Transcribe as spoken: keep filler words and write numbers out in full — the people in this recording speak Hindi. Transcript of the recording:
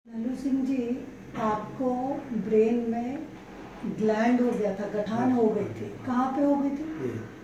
लल्लू सिंह जी, आपको ब्रेन में ग्लैंड हो गया था, गठान हो गई थी, कहाँ पे हो गई थी?